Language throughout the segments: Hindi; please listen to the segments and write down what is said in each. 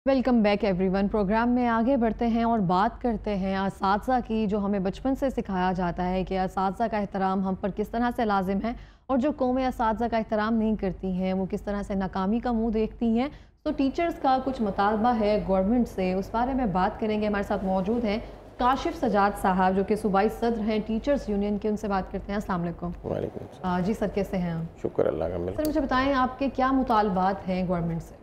Welcome back everyone. प्रोग्राम में आगे बढ़ते हैं और बात करते हैं असातिज़ा की, जो हमें बचपन से सिखाया जाता है कि असातिज़ा का एहतराम हम पर किस तरह से लाजिम है, और जो कौमें असातिज़ा का एहतराम नहीं करती हैं वो किस तरह से नाकामी का मुंह देखती हैं। तो टीचर्स का कुछ मुतालबा है गवर्नमेंट से, उस बारे में बात करेंगे। हमारे साथ मौजूद हैं काशिफ सजाद साहब, जो कि सूबाई सदर हैं टीचर्स यूनियन के। उनसे बात करते हैं। अस्सलाम वालेकुम। वालेकुम जी सर, कैसे हैं आप? शुक्र अल्लाह का। सर मुझे बताएं, आपके क्या मुतालबात हैं गवर्नमेंट से?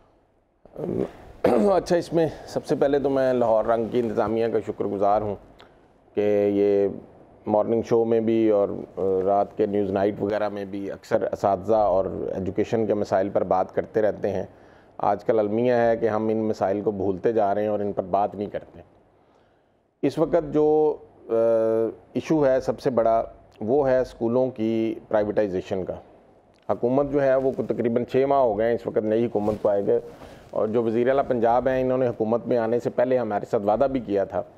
अच्छा, इसमें सबसे पहले तो मैं लाहौर रंग की इंतज़ामिया का शुक्रगुज़ार हूँ कि ये मॉर्निंग शो में भी और रात के न्यूज़ नाइट वगैरह में भी अक्सर असातिज़ा और एजुकेशन के मसाइल पर बात करते रहते हैं। आजकल अलमिया है कि हम इन मसाइल को भूलते जा रहे हैं और इन पर बात नहीं करते। इस वक्त जो इशू है सबसे बड़ा, वो है स्कूलों की प्राइवेटाइजेशन का। हुकूमत जो है वो तकरीबन 6 माह हो गए इस वक्त नई हुकूमत को आए गए, और जो वज़ीर आला पंजाब हैं, इन्होंने हुकूमत में आने से पहले हमारे साथ वादा भी किया था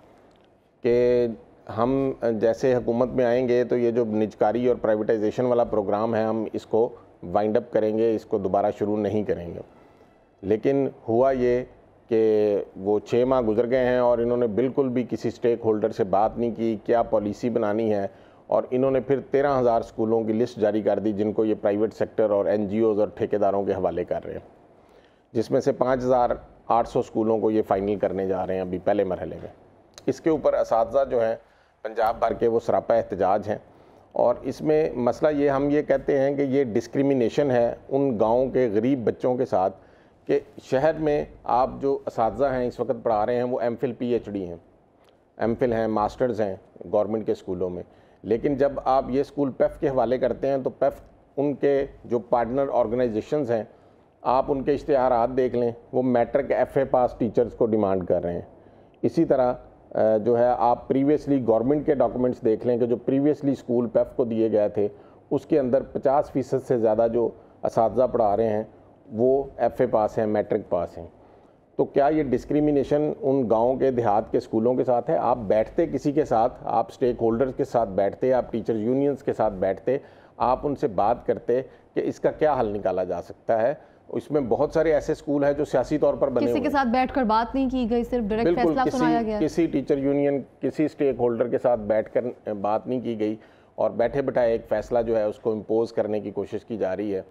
कि हम जैसे हुकूमत में आएंगे तो ये जो निजकारी और प्राइवेटाइजेशन वाला प्रोग्राम है हम इसको वाइंड अप करेंगे, इसको दोबारा शुरू नहीं करेंगे। लेकिन हुआ ये कि वो 6 माह गुजर गए हैं और इन्होंने बिल्कुल भी किसी स्टेक होल्डर से बात नहीं की क्या पॉलिसी बनानी है, और इन्होंने फिर 13,000 स्कूलों की लिस्ट जारी कर दी जिनको ये प्राइवेट सेक्टर और NGOs और ठेकेदारों के हवाले कर रहे हैं, जिसमें से 5,800 स्कूलों को ये फाइनल करने जा रहे हैं अभी पहले मरहले में। इसके ऊपर असातिज़ा जो हैं पंजाब भर के वो सरापा एहतजाज हैं, और इसमें मसला ये, हम ये कहते हैं कि ये डिस्क्रिमिनेशन है उन गाँव के गरीब बच्चों के साथ कि शहर में आप जो असातिज़ा हैं इस वक्त पढ़ा रहे हैं वो MPhil PhD हैं, MPhil हैं, मास्टर्स हैं गवर्नमेंट के स्कूलों में। लेकिन जब आप ये स्कूल PEF के हवाले करते हैं तो PEF उनके जो पार्टनर ऑर्गेनाइजेशंस हैं, आप उनके इश्तिहारात देख लें, वो मैट्रिक FA पास टीचर्स को डिमांड कर रहे हैं। इसी तरह जो है आप प्रीवियसली गवर्नमेंट के डॉक्यूमेंट्स देख लें कि जो प्रीवियसली स्कूल PEF को दिए गए थे उसके अंदर 50% से ज़्यादा जो असातिज़ा पढ़ा रहे हैं वो FA पास हैं, मैट्रिक पास हैं। तो क्या ये डिस्क्रिमिनेशन उन गाँव के देहात के स्कूलों के साथ है? आप बैठते किसी के साथ, आप स्टेक होल्डर्स के साथ बैठते, आप टीचर यूनियंस के साथ बैठते, आप उनसे बात करते कि इसका क्या हल निकाला जा सकता है। इसमें बहुत सारे ऐसे स्कूल हैं जो सियासी तौर पर बने हुए हैं। किसी के साथ बैठकर बात नहीं की गई, सिर्फ डायरेक्ट फैसला सुनाया गया। किसी टीचर यूनियन, किसी स्टेक होल्डर के साथ बैठकर बात नहीं की गई, और बैठे बैठाए एक फ़ैसला जो है उसको इम्पोज करने की कोशिश की जा रही है।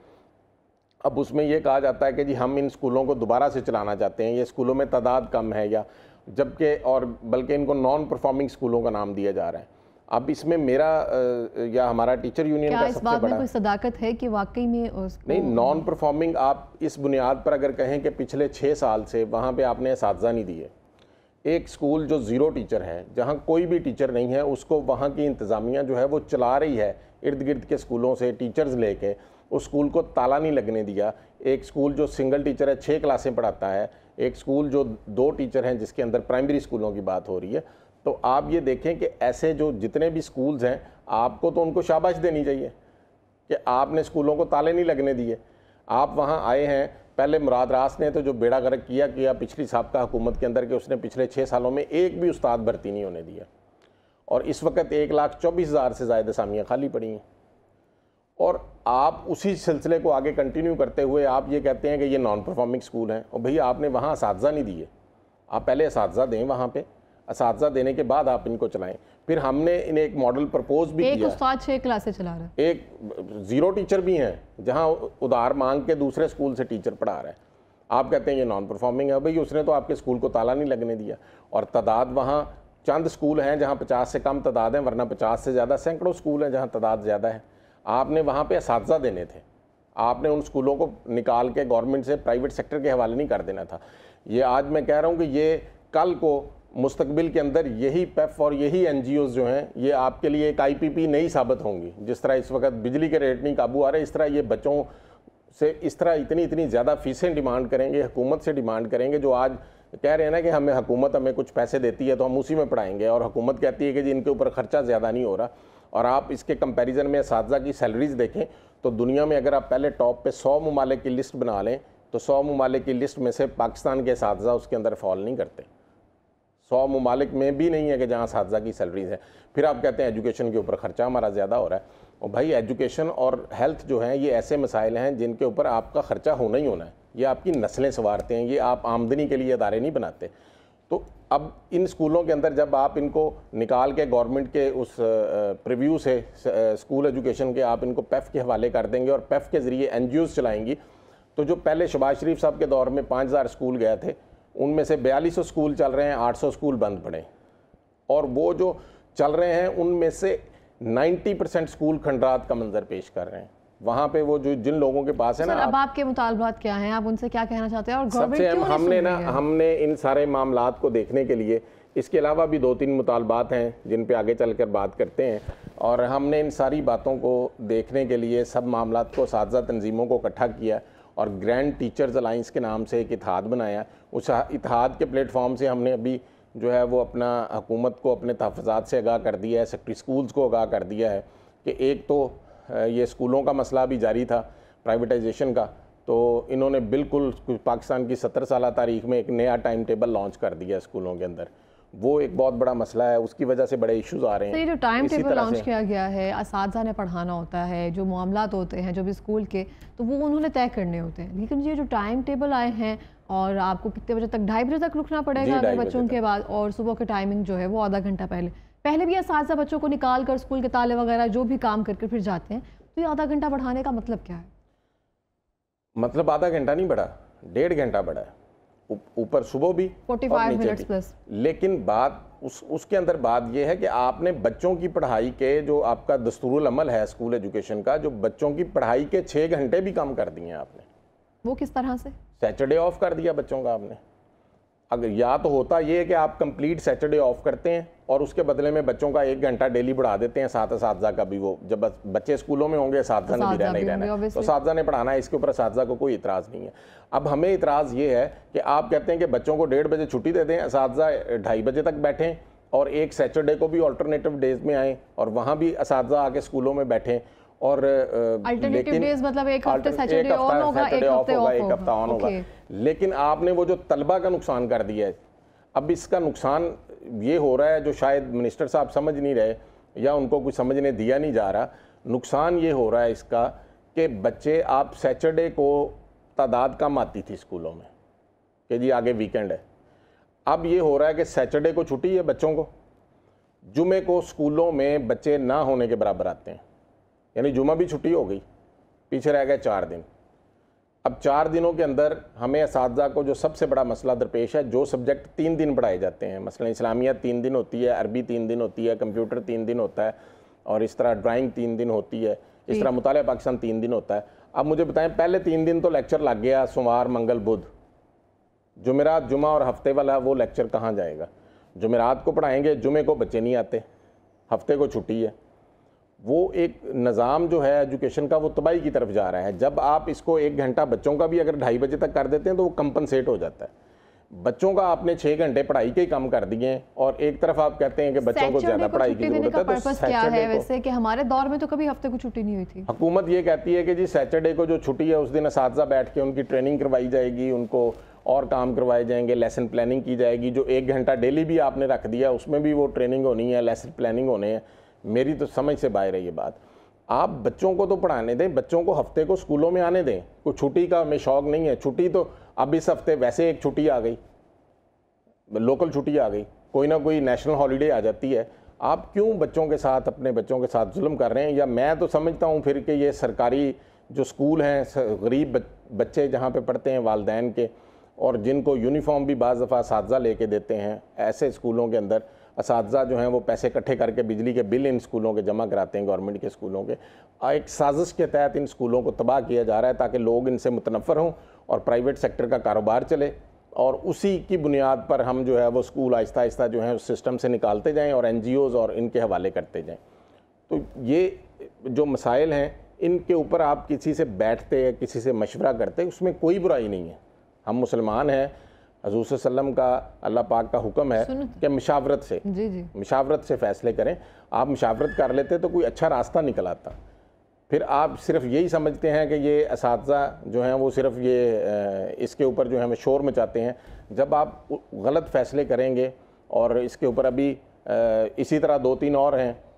अब उसमें यह कहा जाता है कि जी हम इन स्कूलों को दोबारा से चलाना चाहते हैं, ये स्कूलों में तादाद कम है, या जबकि और बल्कि इनको नॉन परफॉर्मिंग स्कूलों का नाम दिया जा रहा है। अब इसमें मेरा या हमारा टीचर यूनियन का सबसे बड़ा, कोई सदाकत है कि वाकई में नहीं, नॉन परफॉर्मिंग आप इस बुनियाद पर अगर कहें कि पिछले 6 साल से वहाँ पे आपने असातिज़ा नहीं दिए। एक स्कूल जो ज़ीरो टीचर है, जहाँ कोई भी टीचर नहीं है, उसको वहाँ की इंतज़ामिया जो है वो चला रही है, इर्द गिर्द के स्कूलों से टीचर्स लेके उस स्कूल को ताला नहीं लगने दिया। एक स्कूल जो सिंगल टीचर है, 6 क्लासें पढ़ाता है, एक स्कूल जो 2 टीचर हैं जिसके अंदर प्राइमरी स्कूलों की बात हो रही है। तो आप ये देखें कि ऐसे जो जितने भी स्कूल्स हैं, आपको तो उनको शाबाश देनी चाहिए कि आपने स्कूलों को ताले नहीं लगने दिए। आप वहाँ आए हैं, पहले मुराद रास ने तो जो बेड़ा गर्क किया पिछली साबका हुकूमत के अंदर, कि उसने पिछले 6 सालों में एक भी उस्ताद भर्ती नहीं होने दिया, और इस वक्त 1,24,000 से ज़्यादा असामियाँ खाली पड़ी हैं। और आप उसी सिलसिले को आगे कंटिन्यू करते हुए आप ये कहते हैं कि ये नॉन परफॉर्मिंग स्कूल हैं। और भैया आपने वहाँ असातिज़ा नहीं दिए, आप पहले असातिज़ा दें, वहाँ पे असातिज़ा देने के बाद आप इनको चलाएं। फिर हमने इन्हें एक मॉडल प्रपोज भी किया। एक उस्ताद 6 क्लासें चला रहा है, एक ज़ीरो टीचर भी हैं जहाँ उधार मांग के दूसरे स्कूल से टीचर पढ़ा रहा है। आप कहते हैं ये नॉन परफॉर्मिंग है। भाई उसने तो आपके स्कूल को ताला नहीं लगने दिया, और तादाद वहाँ चंद स्कूल हैं जहाँ 50 से कम तादाद है, वरना 50 से ज़्यादा सैकड़ों स्कूल हैं जहाँ तादाद ज़्यादा है। आपने वहाँ पे असातिज़ा देने थे, आपने उन स्कूलों को निकाल के गवर्नमेंट से प्राइवेट सेक्टर के हवाले नहीं कर देना था। ये आज मैं कह रहा हूँ कि ये कल को मुस्तकबिल के अंदर यही PEF और यही NGOs जो हैं ये आपके लिए एक IPP नहीं साबित होंगी। जिस तरह इस वक्त बिजली के रेट नहीं काबू आ रहे, इस तरह ये बच्चों से इस तरह इतनी ज़्यादा फ़ीसें डिमांड करेंगे, हुकूमत से डिमांड करेंगे। जो आज कह रहे हैं ना कि हुकूमत हमें कुछ पैसे देती है तो हम उसी में पढ़ाएंगे, और हुकूमत कहती है कि जी इनके ऊपर ख़र्चा ज़्यादा नहीं हो रहा। और आप इसके कंपैरिजन में असातिज़ा की सैलरीज़ देखें तो दुनिया में अगर आप पहले टॉप पे 100 ममालिक की लिस्ट बना लें तो 100 ममालिक की लिस्ट में से पाकिस्तान के असातिज़ा उसके अंदर फॉल नहीं करते। 100 ममालिक में भी नहीं है कि जहाँ असातिज़ा की सैलरीज़ है। फिर आप कहते हैं एजुकेशन के ऊपर ख़र्चा हमारा ज़्यादा हो रहा है। और भाई एजुकेशन और हेल्थ जो हैं ये ऐसे मसाइल हैं जिनके ऊपर आपका ख़र्चा होना ही होना है। ये आपकी नस्लें संवारते हैं, ये आप आमदनी के लिए इदारे नहीं बनाते। तो अब इन स्कूलों के अंदर जब आप इनको निकाल के गवर्नमेंट के उस प्रीव्यू से स्कूल एजुकेशन के आप इनको पेफ के हवाले कर देंगे और पेफ के ज़रिए NGOs चलाएंगी, तो जो पहले शहबाज शरीफ साहब के दौर में 5000 स्कूल गए थे, उनमें से 4200 स्कूल चल रहे हैं, 800 स्कूल बंद पड़े, और वो जो चल रहे हैं उनमें से 90% स्कूल खंडरात का मंजर पेश कर रहे हैं। वहाँ पे वो जो जिन लोगों के पास है ना, अब आपके मुतालबात क्या हैं, आप उनसे क्या कहना चाहते हैं? और सबसे हमने इन सारे मामलात को देखने के लिए, इसके अलावा भी 2-3 मुतालबात हैं जिन पे आगे चल कर बात करते हैं, और हमने इन सारी बातों को देखने के लिए सब मामलात को साथी तंजीमों को इकट्ठा किया और ग्रैंड टीचर्स अलाइंस के नाम से एक इत्तेहाद बनाया। उस इत्तेहाद के प्लेटफॉर्म से हमने अभी जो है वो अपना हुकूमत को अपने तहफ़्फ़ुज़ात से आगाह कर दिया है, सेक्रेटरी स्कूल्स को आगाह कर दिया है कि एक तो ये स्कूलों का मसला भी जारी था प्राइवेटाइजेशन का, तो इन्होंने बिल्कुल पाकिस्तान की 70 साल तारीख में एक नया टाइम टेबल लॉन्च कर दिया स्कूलों के अंदर। वो एक बहुत बड़ा मसला है, उसकी वजह से बड़े इश्यूज आ रहे हैं। तो ये जो टाइम टेबल लॉन्च किया गया है, असातिज़ा ने पढ़ाना होता है, जो मामलात होते हैं जो भी स्कूल के, तो वो उन्होंने तय करने होते हैं, लेकिन ये जो टाइम टेबल आए हैं और आपको कितने बजे तक, 2:30 बजे तक रुकना पड़ेगा अगर बच्चों के बाद, और सुबह के टाइमिंग जो है वो आधा घंटा पहले भी असातिज़ा बच्चों को निकाल कर स्कूल के ताले वगैरह जो भी काम करके फिर जाते हैं, तो ये आधा घंटा बढ़ाने का मतलब क्या है? मतलब आधा घंटा नहीं बढ़ा, 1.5 घंटा बढ़ा है, ऊपर सुबह भी 45 मिनट्स प्लस। लेकिन बात उसके अंदर बात यह है कि आपने बच्चों की पढ़ाई के जो आपका दस्तूरुल अमल है स्कूल एजुकेशन का, जो बच्चों की पढ़ाई के 6 घंटे भी कम कर दिए आपने। वो किस तरह से? सैटरडे ऑफ कर दिया बच्चों का आपने। अगर या तो होता ये है कि आप कंप्लीट सैटरडे ऑफ करते हैं और उसके बदले में बच्चों का 1 घंटा डेली बढ़ा देते हैं, साथ असातिज़ा का भी, वो जब बच्चे स्कूलों में होंगे असातिज़ा ने भी रहना ही रहना है, तो असातिज़ा ने पढ़ाना है, इसके ऊपर असातिज़ा को कोई इतराज़ नहीं है। अब हमें इतराज़ ये है कि आप कहते हैं कि बच्चों को 1:30 बजे छुट्टी दे दें, असातिज़ा 2:30 बजे तक बैठें और एक सैटरडे को भी ऑल्टरनेटिव डेज में आएँ और वहाँ भी असातिज़ा आके स्कूलों में बैठें, और अल्टरनेटिव डेज मतलब एक हफ्ते सैटरडे ऑन होगा, एक हफ्ता ऑन होगा। लेकिन आपने वो जो तलबा का नुकसान कर दिया है, अब इसका नुकसान ये हो रहा है जो शायद मिनिस्टर साहब समझ नहीं रहे या उनको कुछ समझने दिया नहीं जा रहा। नुकसान ये हो रहा है इसका कि बच्चे, आप सैटरडे को तादाद कम आती थी स्कूलों में कि जी आगे वीकेंड है, अब ये हो रहा है कि सैटरडे को छुट्टी है बच्चों को, जुमे को स्कूलों में बच्चे ना होने के बराबर आते हैं, यानी जुमा भी छुट्टी हो गई, पीछे रह गए 4 दिन। अब 4 दिनों के अंदर हमें असातिज़ा को जो सबसे बड़ा मसला दरपेश है, जो सब्जेक्ट 3 दिन पढ़ाए जाते हैं, मसलन इस्लामियत 3 दिन होती है, अरबी 3 दिन होती है, कंप्यूटर 3 दिन होता है, और इस तरह ड्राइंग 3 दिन होती है, इस तरह मुतालिया पाकिस्तान 3 दिन होता है। अब मुझे बताएं, पहले 3 दिन तो लेक्चर लग गया, सोमवार मंगल बुध, जुमेरात जुमा और हफ्ते वाला वो लेक्चर कहाँ जाएगा? जुमेरात को पढ़ाएंगे, जुमे को बच्चे नहीं आते, हफ्ते को छुट्टी है। वो एक निज़ाम जो है एजुकेशन का वो तबाही की तरफ जा रहा है। जब आप इसको 1 घंटा बच्चों का भी अगर 2:30 बजे तक कर देते हैं तो वो कंपनसेट हो जाता है। बच्चों का आपने 6 घंटे पढ़ाई के कम कर दिए हैं और एक तरफ आप कहते हैं कि बच्चों को ज़्यादा पढ़ाई की जरूरत है। तो क्या है वैसे कि हमारे दौर में तो कभी हफ्ते को छुट्टी नहीं हुई थी। हुकूमत ये कहती है कि जी सैटरडे को जो छुट्टी है उस दिन असातिज़ा बैठ के उनकी ट्रेनिंग करवाई जाएगी, उनको और काम करवाए जाएंगे, लेसन प्लानिंग की जाएगी। जो 1 घंटा डेली भी आपने रख दिया उसमें भी वो ट्रेनिंग होनी है, लेसन प्लानिंग होने हैं। मेरी तो समझ से बाहर है ये बात। आप बच्चों को तो पढ़ाने दें, बच्चों को हफ्ते को स्कूलों में आने दें। कोई छुट्टी का हमें शौक नहीं है। छुट्टी तो अब इस हफ्ते वैसे एक छुट्टी आ गई, लोकल छुट्टी आ गई, कोई ना कोई नेशनल हॉलीडे आ जाती है। आप क्यों बच्चों के साथ, अपने बच्चों के साथ जुल्म कर रहे हैं? या मैं तो समझता हूँ फिर कि ये सरकारी जो स्कूल हैं, गरीब बच्चे जहाँ पे पढ़ते हैं वालदैन के, और जिनको यूनिफॉर्म भी बाज़ दफ़ा असातिज़ा लेके देते हैं, ऐसे स्कूलों के अंदर असातिज़ा जो हैं वो पैसे इकट्ठे करके बिजली के बिल इन स्कूलों के जमा कराते हैं, गवर्नमेंट के स्कूलों के। एक साजिश के तहत इन स्कूलों को तबाह किया जा रहा है ताकि लोग इनसे मुतनफ़र हों और प्राइवेट सेक्टर का कारोबार चले, और उसी की बुनियाद पर हम जो है वो स्कूल आहिस्ता आहिस्ता जो है उस सिस्टम से निकालते जाएँ और NGOs और इनके हवाले करते जाएँ। तो ये जो मसाइल हैं इनके ऊपर आप किसी से बैठते हैं, किसी से मशवरा करते, उसमें कोई बुराई नहीं है। हम मुसलमान हैं, हज़ूर सल्लल्लाहु का अल्लाह पाक का हुक्म है कि मशावरत से मशावरत से फ़ैसले करें। आप मशावरत कर लेते तो कोई अच्छा रास्ता निकल आता। फिर आप सिर्फ यही समझते हैं कि ये असातिज़ा जो हैं वो सिर्फ ये इसके ऊपर जो है शोर मचाते हैं। जब आप गलत फ़ैसले करेंगे, और इसके ऊपर अभी इसी तरह 2-3 और हैं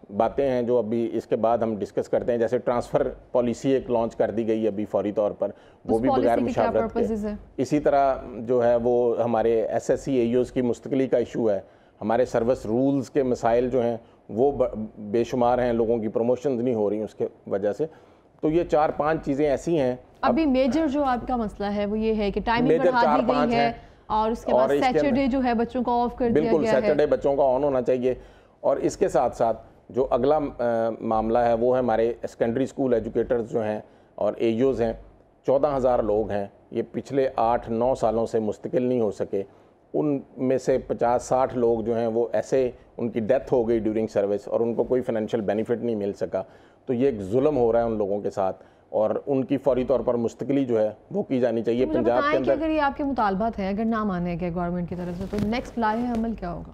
बातें हैं जो अभी इसके बाद हम डिस्कस करते हैं, जैसे ट्रांसफ़र पॉलिसी एक लॉन्च कर दी गई अभी फौरी तौर पर, वो भी बगैर मुशावरत के। इसी तरह जो है वो हमारे SSC AEOs की मुस्तकिली का इशू है, हमारे सर्विस रूल्स के मसाइल जो हैं वो बेशुमार हैं, लोगों की प्रमोशन नहीं हो रही उसके वजह से। तो ये 4-5 चीज़ें ऐसी हैं। अभी मेजर जो आपका मसला है वो ये है कि टाइमिंग बढ़ा दी गई है और उसके बाद सैटरडे जो है बच्चों को ऑफ कर दिया गया है। बिल्कुल, सैटरडे बच्चों का ऑन होना चाहिए। और इसके साथ साथ जो अगला मामला है वो है हमारे सेकेंडरी स्कूल एजुकेटर्स जो हैं और AEOs हैं, 14,000 लोग हैं, ये पिछले 8-9 सालों से मुस्तकिल नहीं हो सके। उनमें से 50-60 लोग जो हैं वो ऐसे उनकी डेथ हो गई ड्यूरिंग सर्विस और उनको कोई फाइनेंशियल बेनिफिट नहीं मिल सका। तो ये एक जुल्म हो रहा है उन लोगों के साथ और उनकी फौरी तौर पर मुस्तकिली जो है वो की जानी चाहिए। पंजाब के अंदर अगर ये आपके मुतालबात हैं, अगर ना माने गए गवर्नमेंट की तरफ से, तो नेक्स्ट लाए अमल क्या होगा?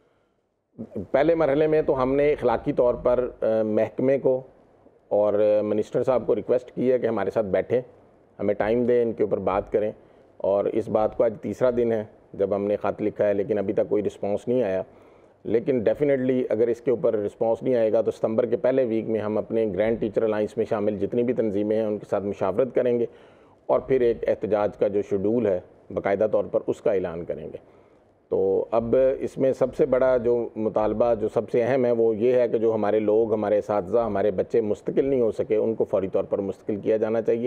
पहले मरहले में तो हमने इखलाकी तौर पर महकमे को और मिनिस्टर साहब को रिक्वेस्ट की है कि हमारे साथ बैठें, हमें टाइम दें, इनके ऊपर बात करें। और इस बात को आज तीसरा दिन है जब हमने ख़त लिखा है, लेकिन अभी तक कोई रिस्पांस नहीं आया। लेकिन डेफिनेटली अगर इसके ऊपर रिस्पांस नहीं आएगा तो सितंबर के पहले वीक में हम अपने ग्रैंड टीचर अलाइंस में शामिल जितनी भी तंजीमें हैं उनके साथ मुशावरत करेंगे और फिर एक एहतजाज का जो शेड्यूल है बाकायदा तौर पर उसका ऐलान करेंगे। तो अब इसमें सबसे बड़ा जो मुतालबा जो सबसे अहम है वो ये है कि जो हमारे लोग, हमारे असातिज़ा, हमारे बच्चे मुस्तकिल नहीं हो सके, उनको फौरी तौर पर मुस्तकिल किया जाना चाहिए।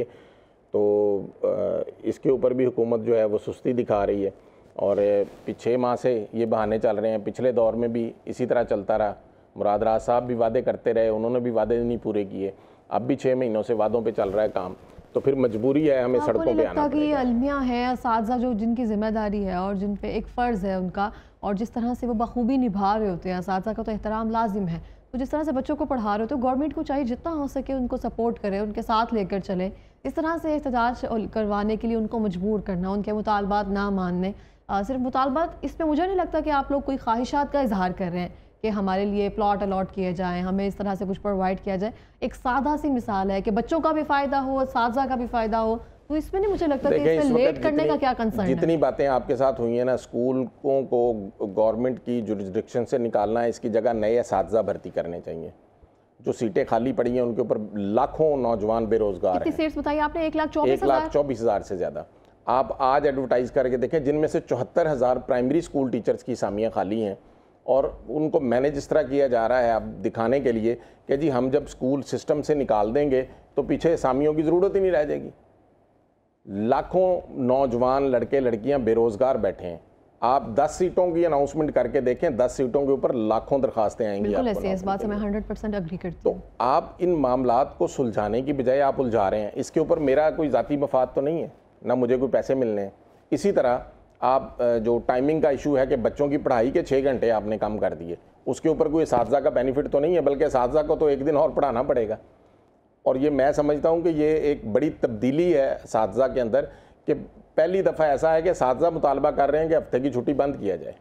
तो इसके ऊपर भी हुकूमत जो है वो सुस्ती दिखा रही है और 6 माह से ये बहाने चल रहे हैं। पिछले दौर में भी इसी तरह चलता रहा, मुराद राज साहब भी वादे करते रहे, उन्होंने भी वादे नहीं पूरे किए, अब भी 6 महीनों से वादों पे चल रहा है काम। तो फिर मजबूरी है हमें सड़कों पे आना पड़ेगा। कि अलमिया है, असातिज़ा जो जिनकी जिम्मेदारी है और जिन पे एक फ़र्ज़ है उनका, और जिस तरह से वो बखूबी निभा रहे होते हैं, असातिज़ा का तो एहतराम लाजिम है, तो जिस तरह से बच्चों को पढ़ा रहे होते हैं, गवर्नमेंट को चाहिए जितना हो सके उनको सपोर्ट करे, उनके साथ लेकर चले। इस तरह से एहतजाज करवाने के लिए उनको मजबूर करना, उनके मुतालबात ना मानने, सिर्फ मुतालबात, इसमें मुझे नहीं लगता कि आप लोग कोई ख्वाहिशात का इजहार कर रहे हैं कि हमारे लिए प्लॉट अलॉट किए जाएं, हमें इस तरह से कुछ प्रोवाइड किया जाए। एक सादा सी मिसाल है कि बच्चों का भी फ़ायदा हो, असातिज़ा का भी फ़ायदा हो, तो इसमें नहीं मुझे लगता कि इसमें लेट करने का क्या कंसर्न है। जितनी बातें आपके साथ हुई हैं ना, स्कूलों को गवर्नमेंट की जुरिस्डिक्शन से निकालना है, इसकी जगह नए असातिज़ा भर्ती करने चाहिए। जो सीटें खाली पड़ी हैं उनके ऊपर लाखों नौजवान बेरोजगार हैं। सीट्स बताइए आपने? 1,24,000 से ज़्यादा। आप आज एडवर्टाइज़ करके देखें, जिनमें से 74,000 प्राइमरी स्कूल टीचर्स की असामियाँ खाली हैं और उनको मैनेज इस तरह किया जा रहा है अब दिखाने के लिए कि जी हम जब स्कूल सिस्टम से निकाल देंगे तो पीछे असामियों की ज़रूरत ही नहीं रह जाएगी। लाखों नौजवान लड़के लड़कियां बेरोज़गार बैठे हैं। आप 10 सीटों की अनाउंसमेंट करके देखें, 10 सीटों के ऊपर लाखों दरखास्तें आएंगी। बिल्कुल ऐसे, इस बात से मैं 100% एग्री करती हूँ। तो आप इन मामलात को सुलझाने की बजाय आप उलझा रहे हैं। इसके ऊपर मेरा कोई ज़ाती मफाद तो नहीं है, ना मुझे कोई पैसे मिलने हैं। इसी तरह आप जो टाइमिंग का इशू है कि बच्चों की पढ़ाई के 6 घंटे आपने कम कर दिए, उसके ऊपर कोई असातिज़ा का बेनिफिट तो नहीं है, बल्कि असातिज़ा को तो एक दिन और पढ़ाना पड़ेगा। और ये मैं समझता हूँ कि ये एक बड़ी तब्दीली है असातिज़ा के अंदर कि पहली दफ़ा ऐसा है कि असातिज़ा मुतालबा कर रहे हैं कि हफ्ते की छुट्टी बंद किया जाए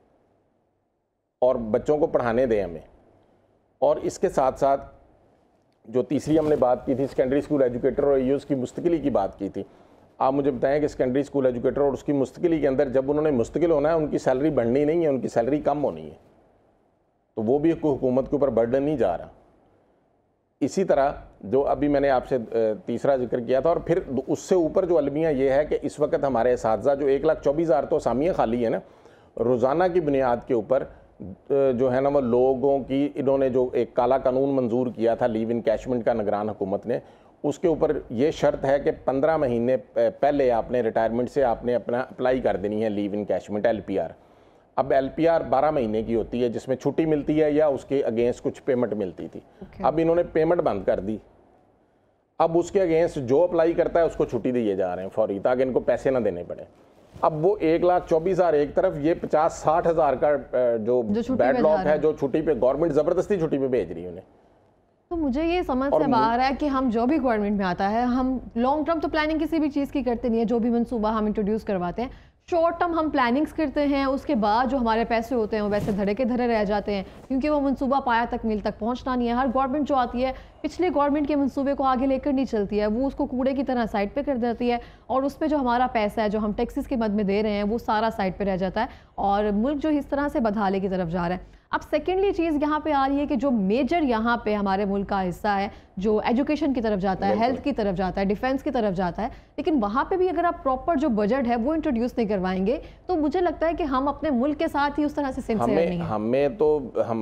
और बच्चों को पढ़ाने दें हमें। और इसके साथ साथ जो तीसरी हमने बात की थी, सेकेंडरी स्कूल एजुकेटर और AEOs की मुस्तकिली की बात की थी। आप मुझे बताएं कि सेकेंडरी स्कूल एजुकेटर और उसकी मुस्तकिली के अंदर जब उन्होंने मुस्तकिल होना है, उनकी सैलरी बढ़नी नहीं है, उनकी सैलरी कम होनी है, तो वो भी हुकूमत के ऊपर बर्डन नहीं जा रहा। इसी तरह जो अभी मैंने आपसे तीसरा जिक्र किया था, और फिर उससे ऊपर जो अलमिया ये है कि इस वक्त हमारे असातिज़ा जो 1,24,000 तो असामियाँ खाली है ना, रोज़ाना की बुनियाद के ऊपर जो है ना वो लोगों की, इन्होंने जो एक काला कानून मंजूर किया था लीव इनकैशमेंट का निगरान हुकूमत ने, उसके ऊपर ये शर्त है कि 15 महीने पहले आपने रिटायरमेंट से आपने अपना अप्लाई कर देनी है लीव इनकैशमेंट LPR। अब LPR 12 महीने की होती है जिसमें छुट्टी मिलती है या उसके अगेंस्ट कुछ पेमेंट मिलती थी। अब इन्होंने पेमेंट बंद कर दी। अब उसके अगेंस्ट जो अप्लाई करता है उसको छुट्टी दिए जा रहे हैं फौरी, ताकि इनको पैसे ना देने पड़े। अब वो 1,24,000 एक तरफ, ये 50-60 हज़ार का जो बैकलॉग है, जो छुट्टी पे गवर्नमेंट ज़बरदस्ती छुट्टी पे भेज रही है उन्हें। तो मुझे ये समझ से बाहर है कि हम जो भी गवर्नमेंट में आता है, हम लॉन्ग टर्म तो प्लानिंग किसी भी चीज़ की करते नहीं है। जो भी मनसूबा हम इंट्रोड्यूस करवाते हैं, शॉर्ट टर्म हम प्लानिंग्स करते हैं, उसके बाद जो हमारे पैसे होते हैं वो वैसे धड़े के धड़े रह जाते हैं, क्योंकि वो मनसूबा पाया तक मील तक पहुंचना नहीं है। हर गवर्नमेंट जो आती है पिछले गवर्नमेंट के मनसूबे को आगे लेकर नहीं चलती है, वो उसको कूड़े की तरह साइड पे कर देती है, और उस पर जो हमारा पैसा है जो हम टैक्सेस के मद में दे रहे हैं वो सारा साइड पे रह जाता है, और मुल्क जो इस तरह से बदहाली की तरफ जा रहा है। अब सेकेंडली चीज़ यहाँ पे आ रही है कि जो मेजर यहाँ पे हमारे मुल्क का हिस्सा है, जो एजुकेशन की तरफ जाता है, हेल्थ की तरफ जाता है, डिफेंस की तरफ जाता है, लेकिन वहाँ पे भी अगर आप प्रॉपर जो बजट है वो इंट्रोड्यूस नहीं करवाएंगे तो मुझे लगता है कि हम अपने मुल्क के साथ ही उस तरह से सिंसियर नहीं है। हमें तो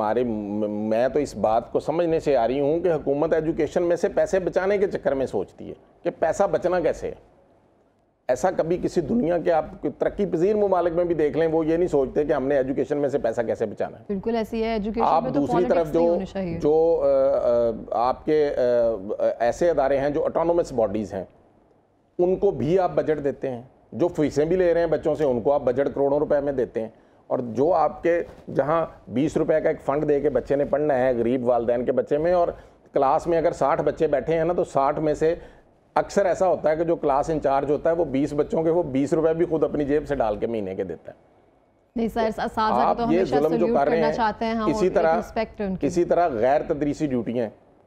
मैं तो इस बात को समझने से आ रही हूँ कि हुकूमत एजुकेशन में से पैसे बचाने के चक्कर में सोचती है कि पैसा बचना कैसे है। ऐसा कभी किसी दुनिया के आप तरक्की पजीर मुमालिक में भी देख लें, वो ये नहीं सोचते कि हमने एजुकेशन में से पैसा कैसे बचाना है। बिल्कुल ऐसी है एजुकेशन आप में तो दूसरी तरफ जो आपके ऐसे अदारे हैं जो ऑटोनोमस बॉडीज़ हैं, उनको भी आप बजट देते हैं, जो फीसें भी ले रहे हैं बच्चों से उनको आप बजट करोड़ों रुपए में देते हैं, और जो आपके जहां 20 रुपए का एक फ़ंड दे के बच्चे ने पढ़ना है, गरीब वालदैन के बच्चे में, और क्लास में अगर 60 बच्चे बैठे हैं ना, तो 60 में से अक्सर ऐसा होता है कि जो क्लास इंचार्ज होता है वो 20 बच्चों के वो 20 रुपए भी खुद अपनी जेब से डाल के महीने के देता है। नहीं सर, आप ये जुल्म जो कर रहे हैं, इसी तरह गैर तदरीसी ड्यूटियाँ,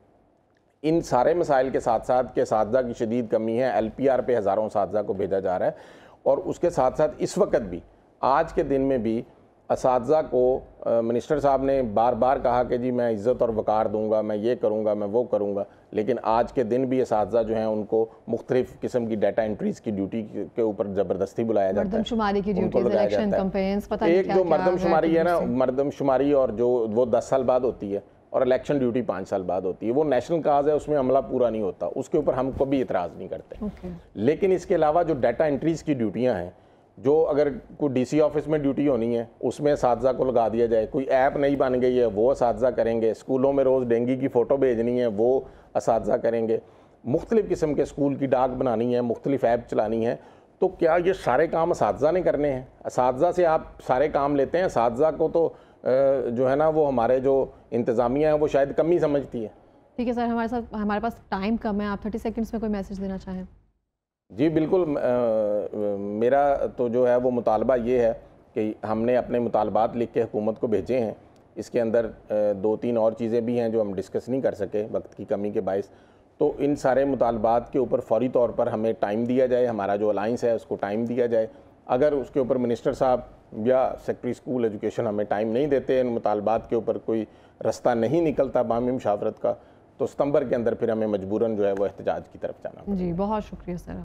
इन सारे मसाइल के साथ साथ के असातिज़ा की शदीद कमी है, LPR पे हज़ारों असातिज़ा को भेजा जा रहा है, और उसके साथ साथ इस वक्त भी, आज के दिन में भी असातिज़ा को मिनिस्टर साहब ने बार बार कहा कि जी मैं इज़्ज़त और वक़ार दूंगा, मैं ये करूंगा, मैं वो करूंगा, लेकिन आज के दिन भी असातिज़ा जो हैं उनको मुख्तलिफ़ किस्म की डाटा एंट्रीज़ की ड्यूटी के ऊपर ज़बरदस्ती बुलाया जाता है, मरदमशुमारी की ड्यूटीज़, इलेक्शन कैंपेन्स, पता नहीं एक जो मरदमशुमारी है ना, मरदमशुमारी और जो वो 10 साल बाद होती है, और इलेक्शन ड्यूटी 5 साल बाद होती है, वो नेशनल काज है, उसमें अमला पूरा नहीं होता, उसके ऊपर हम कभी इतराज़ नहीं करते। लेकिन इसके अलावा जो डाटा एंट्रीज़ की ड्यूटियाँ हैं, जो अगर कोई DC ऑफिस में ड्यूटी होनी है उसमें असातिज़ा को लगा दिया जाए, कोई ऐप नई बन गई है वो असातिज़ा करेंगे, स्कूलों में रोज़ डेंगू की फ़ोटो भेजनी है वो असातिज़ा करेंगे, मुख्तलिफ़ किस्म के स्कूल की डाक बनानी है, मुख्तलिफ़ ऐप चलानी है, तो क्या ये सारे काम असातिज़ा ने करने हैं? असातिज़ा से आप सारे काम लेते हैं? असातिज़ा को तो जो है ना वो हमारे जो इंतज़ामिया है वो शायद कम ही समझती है। ठीक है सर, हमारे पास टाइम कम है, आप 30 सेकंड्स में कोई मैसेज देना चाहें? जी बिल्कुल, मेरा तो जो है वो मुतालबा ये है कि हमने अपने मुतालबात लिख के हुकूमत को भेजे हैं, इसके अंदर 2-3 और चीज़ें भी हैं जो हम डिस्कस नहीं कर सके वक्त की कमी के बायस, तो इन सारे मुतालबात के ऊपर फौरी तौर पर हमें टाइम दिया जाए, हमारा जो अलाइंस है उसको टाइम दिया जाए। अगर उसके ऊपर मिनिस्टर साहब या सेक्रेटरी स्कूल एजुकेशन हमें टाइम नहीं देते, इन मुतालबात के ऊपर कोई रास्ता नहीं निकलता बाहमी मुशावरत का, तो सितंबर के अंदर फिर हमें मजबूरन जो है वो एहतजाज की तरफ जाना। जी बहुत शुक्रिया सर।